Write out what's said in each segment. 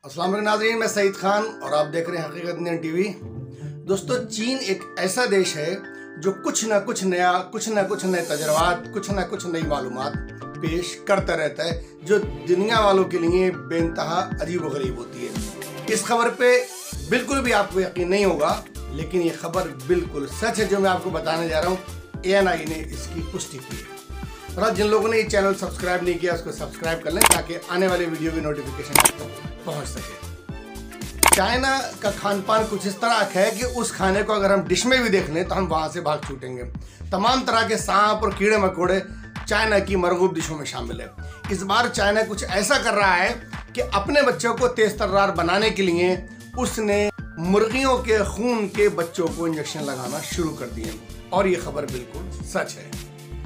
अस्सलाम वालेकुम नाज़रीन, मैं सईद खान और आप देख रहे हैं हकीकत इंडियन टीवी। दोस्तों, चीन एक ऐसा देश है जो कुछ ना कुछ नया, कुछ ना कुछ नए तजर्बात, कुछ ना कुछ नई मालूमात पेश करता रहता है जो दुनिया वालों के लिए बेइंतहा अजीब व गरीब होती है। इस खबर पे बिल्कुल भी आपको यकीन नहीं होगा, लेकिन ये खबर बिल्कुल सच है जो मैं आपको बताने जा रहा हूँ। ANI ने इसकी पुष्टि की है। और जिन लोगों ने ये चैनल सब्सक्राइब नहीं किया उसको सब्सक्राइब कर लें ताकि आने वाले वीडियो की नोटिफिकेशन आप तक पहुंच सके। चाइना का खान पान कुछ इस तरह का है कि उस खाने को अगर हम डिश में भी देख लें तो हम वहां से भाग छूटेंगे। तमाम तरह के सांप और कीड़े मकोड़े चाइना की मरगूब डिशों में शामिल है। इस बार चाइना कुछ ऐसा कर रहा है कि अपने बच्चों को तेज तर्रार बनाने के लिए उसने मुर्गियों के खून के बच्चों को इंजेक्शन लगाना शुरू कर दिए और ये खबर बिल्कुल सच है।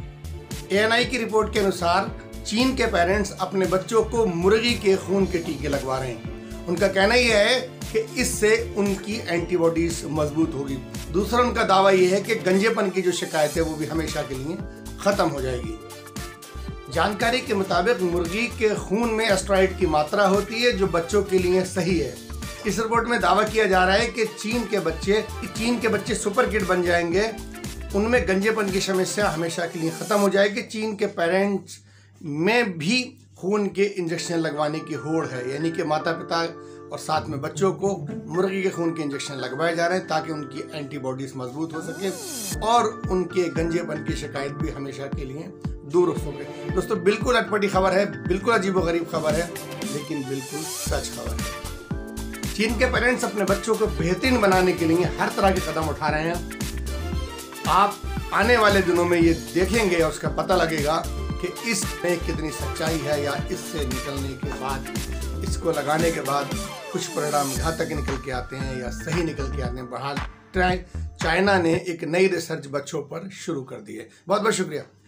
ANI की रिपोर्ट के अनुसार चीन के पेरेंट्स अपने बच्चों को मुर्गी के खून के टीके लगवा रहे हैं। उनका कहना यह है कि इससे उनकी एंटीबॉडीज मजबूत होगी। दूसरा उनका दावा यह है कि गंजेपन की जो शिकायत है वो भी हमेशा के लिए खत्म हो जाएगी। जानकारी के मुताबिक मुर्गी के खून में एस्ट्राइड की मात्रा होती है जो बच्चों के लिए सही है। इस रिपोर्ट में दावा किया जा रहा है कि चीन के बच्चे सुपर किड बन जाएंगे। उनमें गंजेपन की समस्या हमेशा के लिए ख़त्म हो जाएगी। चीन के पेरेंट्स में भी खून के इंजेक्शन लगवाने की होड़ है, यानी कि माता पिता और साथ में बच्चों को मुर्गी के खून के इंजेक्शन लगवाए जा रहे हैं ताकि उनकी एंटीबॉडीज मजबूत हो सके और उनके गंजेपन की शिकायत भी हमेशा के लिए दूर हो सके। दोस्तों, बिल्कुल अटपटी खबर है, बिल्कुल अजीबोगरीब खबर है, लेकिन बिल्कुल सच खबर है। चीन के पेरेंट्स अपने बच्चों को बेहतरीन बनाने के लिए हर तरह के कदम उठा रहे हैं। आप आने वाले दिनों में ये देखेंगे और उसका पता लगेगा कि इसमें कितनी सच्चाई है, या इससे निकलने के बाद, इसको लगाने के बाद कुछ परिणाम घातक निकल के आते हैं या सही निकल के आते हैं। बहरहाल चाइना ने एक नई रिसर्च बच्चों पर शुरू कर दी है। बहुत बहुत शुक्रिया।